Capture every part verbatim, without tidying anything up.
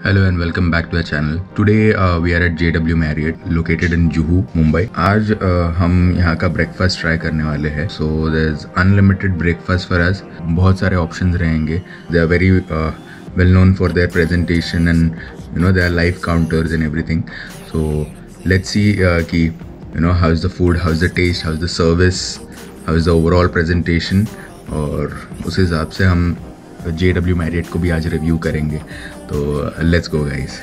Hello and welcome back to our channel. Today uh, we are at J W Marriott located in Juhu, Mumbai. आज uh, हम यहाँ का breakfast try करने वाले हैं. So there's unlimited breakfast for us. बहुत सारे options रहेंगे. They are very uh, well known for their presentation and you know there are live counters and everything. So let's see uh, कि you know how's the food, how's the taste, how's the service, how's the overall presentation. और उस हिसाब से हम J W Marriott को भी आज review करेंगे. तो लेट्स गो गाइस.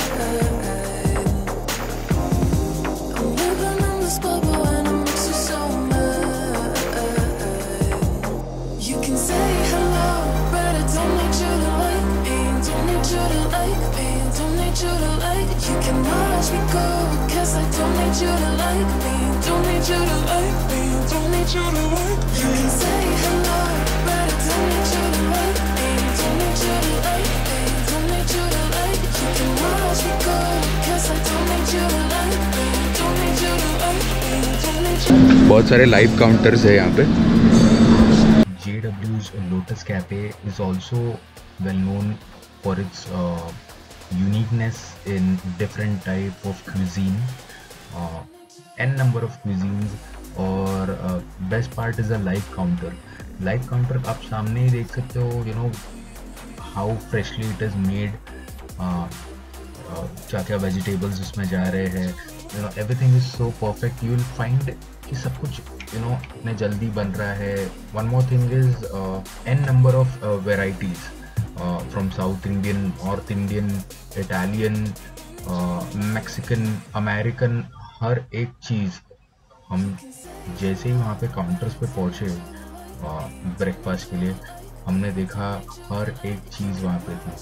बहुत सारे लाइव काउंटर्स है यहाँ पे. J W's Lotus Cafe is also well known for its uh, uniqueness in different type of cuisine, uh, n number of cuisines. और uh, best part is a live counter. Live counter आप सामने ही देख सकते हो. You know how freshly it is made. uh, uh, क्या क्या vegetables उसमें जा रहे हैं. You know everything is so perfect. You will find कि सब कुछ you know इतने जल्दी बन रहा है. One more thing is uh, n number of uh, varieties uh, from South Indian, North Indian, Italian, uh, Mexican, American. हर एक चीज़ हम जैसे ही वहाँ पे काउंटर्स पे पहुँचे ब्रेकफास्ट के लिए हमने देखा हर एक चीज़ वहाँ पे थी.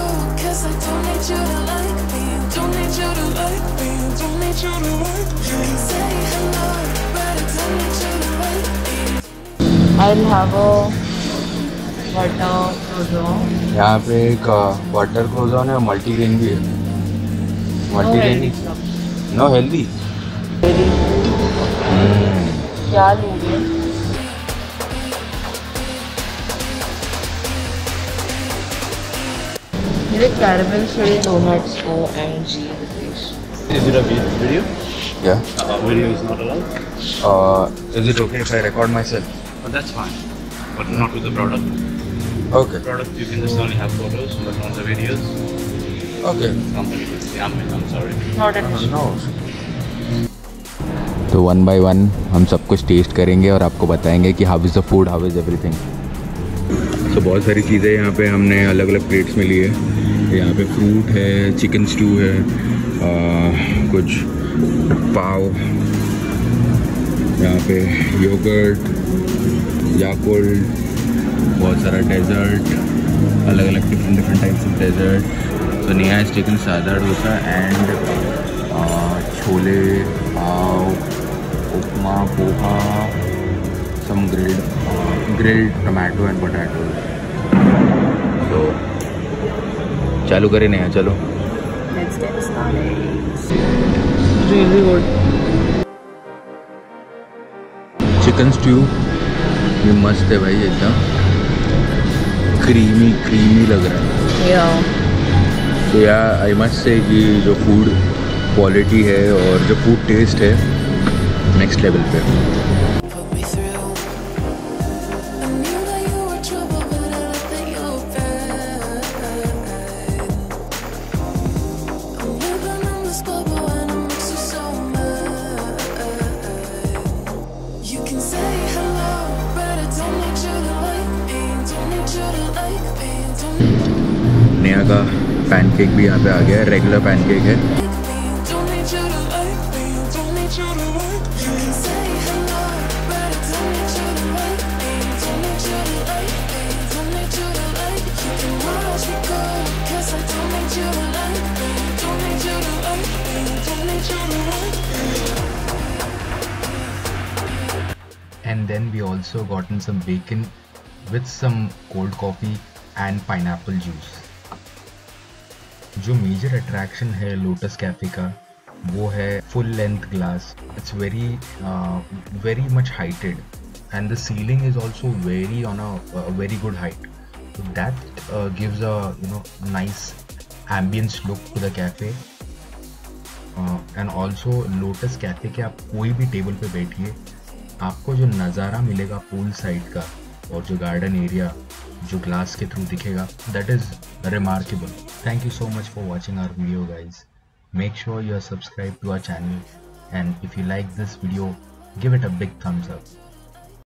I'll have a butter croissant. यहाँ पे एक वाटर क्रोज़ॉन है, मल्टीग्रेन भी है. Multigrain no healthy. क्या लोगे? मेरे कैरमल फ्री डोनट्स को M G. Is it a video? Yeah. Uh, video is not allowed? Uh, is it okay if I record myself? But that's fine. But not with the product. Okay. Product you can just only have photos, but not the videos. Okay. Company. Yeah, I'm, I'm sorry. Not an issue. No. तो one by one हम सब कुछ test करेंगे और आपको बताएंगे कि how is the food, how is everything. तो बहुत सारी चीज़ें यहाँ पे हमने अलग अलग प्लेट्स में ली है. यहाँ पे फ्रूट है, चिकन स्टू है, आ, कुछ पाव, यहाँ पे योगर्ट, याकुल्ट, बहुत सारा डेजर्ट, अलग अलग different different types of dessert. तो Neha is taken sada dosa and chole, pav, upma, poha, some grilled grilled tomato and potato. तो चालू करें नेहा, चलो. Let's get started. Really good. Chicken stew ये मस्त है भाई, एकदम क्रीमी क्रीमी लग रहा है. Yeah. तो यार आई मस्ट से कि जो फूड क्वालिटी है और जो फूड टेस्ट है नेक्स्ट लेवल पे. नेहा का पैनकेक भी यहाँ पे आ गया है. रेगुलर पैनकेक है. And then we also gotten some bacon with some cold coffee and pineapple juice. जो मेजर अट्रैक्शन है लोटस कैफे का वो है full length glass. It's very very much heighted and the ceiling is also very on a, a very good height, so that uh, gives a you know nice ambience look to the cafe. And also Lotus Cafe के आप कोई भी table पे बैठिए, आपको जो नज़ारा मिलेगा पूल साइड का और जो गार्डन एरिया जो ग्लास के थ्रू दिखेगा, that is remarkable. Thank you so much for watching our video guys. Make sure you are subscribe to our channel, and if you like this video, give it a big thumbs up.